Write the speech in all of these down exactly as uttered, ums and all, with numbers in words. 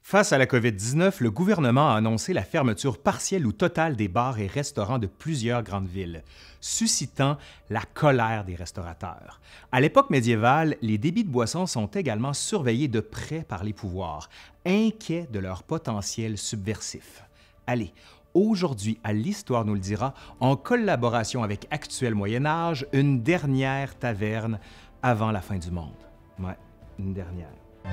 Face à la COVID dix-neuf, le gouvernement a annoncé la fermeture partielle ou totale des bars et restaurants de plusieurs grandes villes, suscitant la colère des restaurateurs. À l'époque médiévale, les débits de boissons sont également surveillés de près par les pouvoirs, inquiets de leur potentiel subversif. Allez, aujourd'hui, à l'Histoire nous le dira, en collaboration avec Actuel Moyen Âge, une dernière taverne avant la fin du monde. Ouais, une dernière.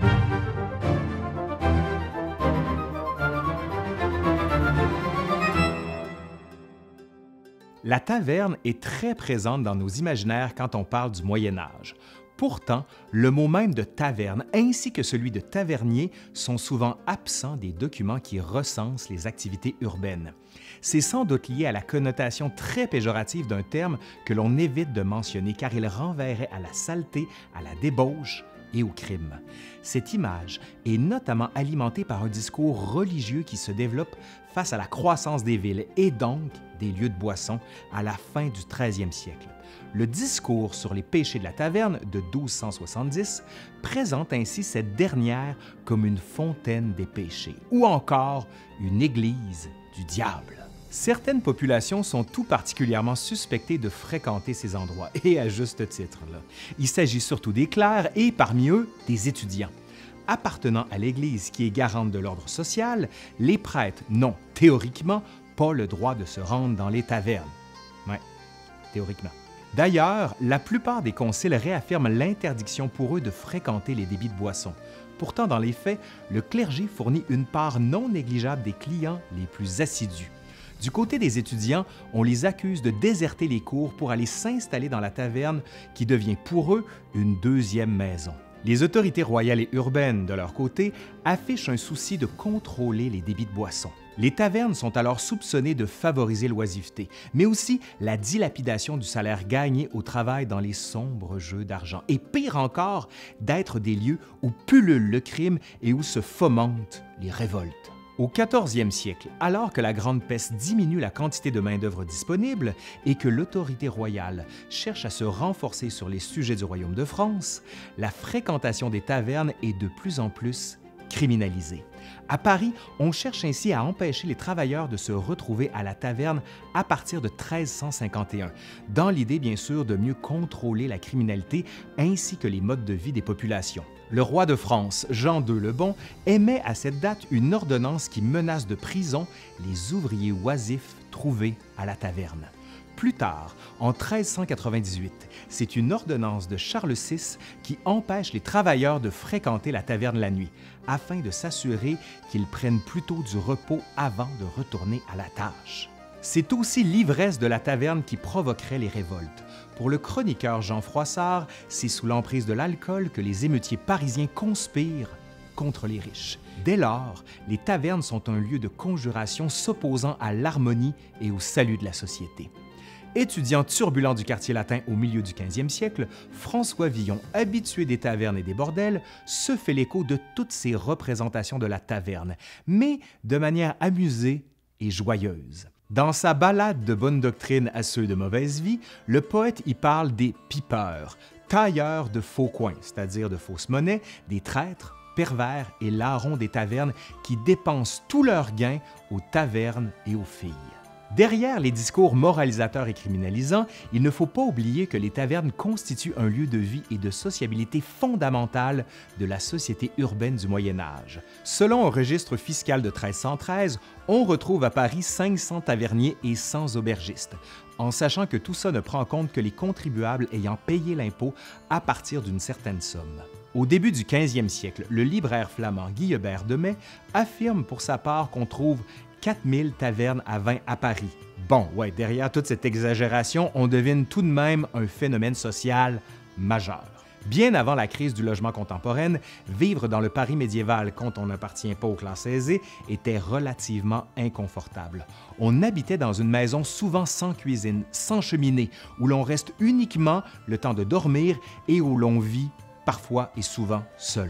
La taverne est très présente dans nos imaginaires quand on parle du Moyen Âge. Pourtant, le mot même de taverne ainsi que celui de tavernier sont souvent absents des documents qui recensent les activités urbaines. C'est sans doute lié à la connotation très péjorative d'un terme que l'on évite de mentionner car il renverrait à la saleté, à la débauche et au crime. Cette image est notamment alimentée par un discours religieux qui se développe face à la croissance des villes et donc des lieux de boisson à la fin du treizième siècle. Le discours sur les péchés de la taverne de douze cent soixante-dix présente ainsi cette dernière comme une fontaine des péchés ou encore une église du diable. Certaines populations sont tout particulièrement suspectées de fréquenter ces endroits, et à juste titre. Là. Il s'agit surtout des clercs et, parmi eux, des étudiants. Appartenant à l'Église qui est garante de l'ordre social, les prêtres n'ont, théoriquement, pas le droit de se rendre dans les tavernes. Oui, théoriquement. D'ailleurs, la plupart des conciles réaffirment l'interdiction pour eux de fréquenter les débits de boissons. Pourtant, dans les faits, le clergé fournit une part non négligeable des clients les plus assidus. Du côté des étudiants, on les accuse de déserter les cours pour aller s'installer dans la taverne qui devient pour eux une deuxième maison. Les autorités royales et urbaines, de leur côté, affichent un souci de contrôler les débits de boissons. Les tavernes sont alors soupçonnées de favoriser l'oisiveté, mais aussi la dilapidation du salaire gagné au travail dans les sombres jeux d'argent. Et pire encore, d'être des lieux où pullule le crime et où se fomentent les révoltes. Au quatorzième siècle, alors que la Grande Peste diminue la quantité de main-d'œuvre disponible et que l'autorité royale cherche à se renforcer sur les sujets du Royaume de France, la fréquentation des tavernes est de plus en plus criminalisée. À Paris, on cherche ainsi à empêcher les travailleurs de se retrouver à la taverne à partir de treize cent cinquante et un, dans l'idée bien sûr de mieux contrôler la criminalité ainsi que les modes de vie des populations. Le roi de France, Jean deux le Bon, émet à cette date une ordonnance qui menace de prison les ouvriers oisifs trouvés à la taverne. Plus tard, en treize cent quatre-vingt-dix-huit, c'est une ordonnance de Charles six qui empêche les travailleurs de fréquenter la taverne la nuit, afin de s'assurer qu'ils prennent plutôt du repos avant de retourner à la tâche. C'est aussi l'ivresse de la taverne qui provoquerait les révoltes. Pour le chroniqueur Jean Froissart, c'est sous l'emprise de l'alcool que les émeutiers parisiens conspirent contre les riches. Dès lors, les tavernes sont un lieu de conjuration s'opposant à l'harmonie et au salut de la société. Étudiant turbulent du quartier latin au milieu du quinzième siècle, François Villon, habitué des tavernes et des bordels, se fait l'écho de toutes ces représentations de la taverne, mais de manière amusée et joyeuse. Dans sa ballade de bonne doctrine à ceux de mauvaise vie, le poète y parle des pipeurs, tailleurs de faux coins, c'est-à-dire de fausses monnaies, des traîtres, pervers et larrons des tavernes qui dépensent tous leurs gains aux tavernes et aux filles. Derrière les discours moralisateurs et criminalisants, il ne faut pas oublier que les tavernes constituent un lieu de vie et de sociabilité fondamental de la société urbaine du Moyen Âge. Selon un registre fiscal de treize cent treize, on retrouve à Paris cinq cents taverniers et cent aubergistes, en sachant que tout ça ne prend en compte que les contribuables ayant payé l'impôt à partir d'une certaine somme. Au début du quinzième siècle, le libraire flamand Guillebert de May affirme pour sa part qu'on trouve quatre mille tavernes à vin à Paris. Bon, ouais, derrière toute cette exagération, on devine tout de même un phénomène social majeur. Bien avant la crise du logement contemporaine, vivre dans le Paris médiéval quand on n'appartient pas aux classes aisées était relativement inconfortable. On habitait dans une maison souvent sans cuisine, sans cheminée, où l'on reste uniquement le temps de dormir et où l'on vit parfois et souvent seul.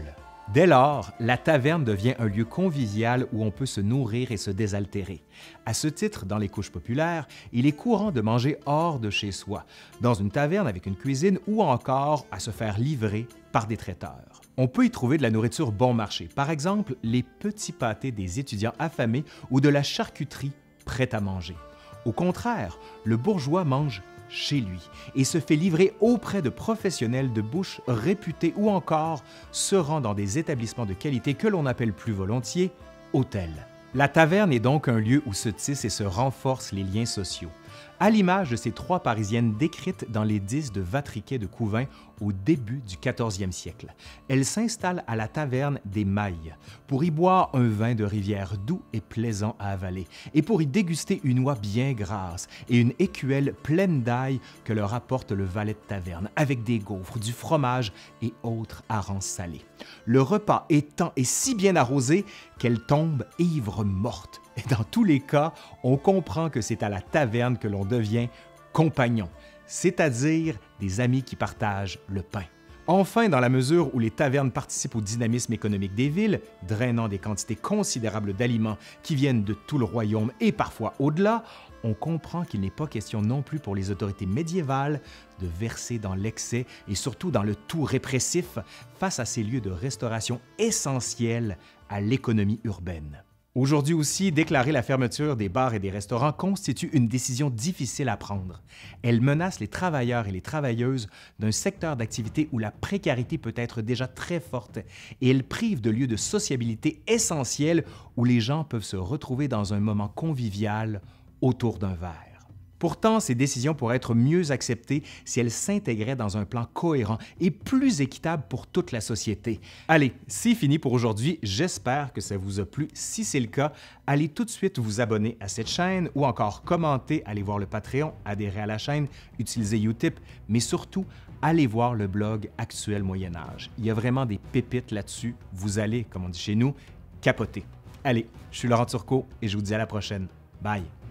Dès lors, la taverne devient un lieu convivial où on peut se nourrir et se désaltérer. À ce titre, dans les couches populaires, il est courant de manger hors de chez soi, dans une taverne avec une cuisine ou encore à se faire livrer par des traiteurs. On peut y trouver de la nourriture bon marché, par exemple les petits pâtés des étudiants affamés ou de la charcuterie prête à manger. Au contraire, le bourgeois mange chez lui et se fait livrer auprès de professionnels de bouche réputés ou encore se rend dans des établissements de qualité que l'on appelle plus volontiers hôtels. La taverne est donc un lieu où se tissent et se renforcent les liens sociaux, à l'image de ces trois Parisiennes décrites dans les dix de Vatriquet de Couvain au début du quatorzième siècle. Elles s'installent à la taverne des Mailles pour y boire un vin de rivière doux et plaisant à avaler et pour y déguster une oie bien grasse et une écuelle pleine d'ail que leur apporte le valet de taverne avec des gaufres, du fromage et autres harengs salés. Le repas étant et si bien arrosé qu'elles tombent ivres mortes. Et dans tous les cas, on comprend que c'est à la taverne que l'on devient compagnon, c'est-à-dire des amis qui partagent le pain. Enfin, dans la mesure où les tavernes participent au dynamisme économique des villes, drainant des quantités considérables d'aliments qui viennent de tout le royaume et parfois au-delà, on comprend qu'il n'est pas question non plus pour les autorités médiévales de verser dans l'excès et surtout dans le tout répressif face à ces lieux de restauration essentiels à l'économie urbaine. Aujourd'hui aussi, déclarer la fermeture des bars et des restaurants constitue une décision difficile à prendre. Elle menace les travailleurs et les travailleuses d'un secteur d'activité où la précarité peut être déjà très forte et elle prive de lieux de sociabilité essentiels où les gens peuvent se retrouver dans un moment convivial autour d'un verre. Pourtant, ces décisions pourraient être mieux acceptées si elles s'intégraient dans un plan cohérent et plus équitable pour toute la société. Allez, c'est fini pour aujourd'hui. J'espère que ça vous a plu. Si c'est le cas, allez tout de suite vous abonner à cette chaîne ou encore commenter, allez voir le Patreon, adhérer à la chaîne, utiliser Utip, mais surtout, allez voir le blog Actuel Moyen-Âge. Il y a vraiment des pépites là-dessus. Vous allez, comme on dit chez nous, capoter. Allez, je suis Laurent Turcot et je vous dis à la prochaine. Bye!